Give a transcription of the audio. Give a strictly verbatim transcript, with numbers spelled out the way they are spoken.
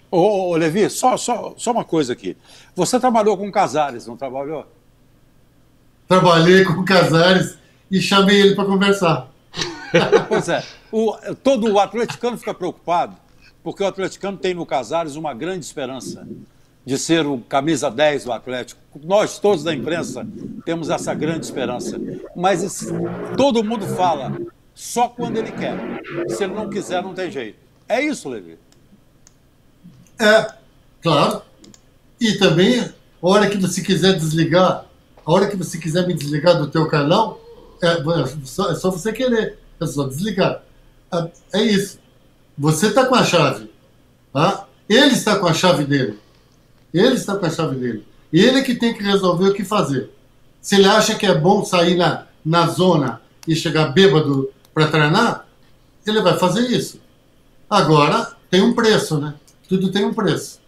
Ô, ô, Levi, só, só, só uma coisa aqui. Você trabalhou com Casares, não trabalhou? Trabalhei com o Casares e chamei ele para conversar. Pois é. O, todo o atleticano fica preocupado, porque o atleticano tem no Casares uma grande esperança de ser o camisa dez do Atlético. Nós, todos da imprensa, temos essa grande esperança. Mas esse- todo mundo fala só quando ele quer. Se ele não quiser, não tem jeito. É isso, Levi. É, claro. E também, a hora que você quiser desligar, a hora que você quiser me desligar do teu canal, é, é só, é só você querer, é só desligar. É, é isso. Você está com a chave, tá? Ele está com a chave dele. Ele está com a chave dele. Ele é que tem que resolver o que fazer. Se ele acha que é bom sair na, na zona e chegar bêbado para treinar, ele vai fazer isso. Agora, tem um preço, né? Tudo tem um preço.